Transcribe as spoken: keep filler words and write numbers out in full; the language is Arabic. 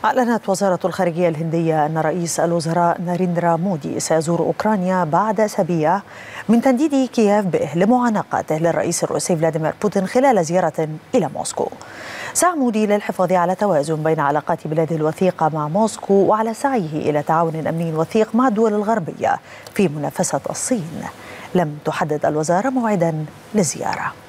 أعلنت وزارة الخارجية الهندية أن رئيس الوزراء ناريندرا مودي سيزور أوكرانيا بعد أسابيع من تنديد كييف به لمعانقته للرئيس الروسي فلاديمير بوتين خلال زيارة إلى موسكو. سعى مودي للحفاظ على توازن بين علاقات بلاده الوثيقة مع موسكو وعلى سعيه إلى تعاون أمني وثيق مع الدول الغربية في منافسة الصين. لم تحدد الوزارة موعدا للزيارة.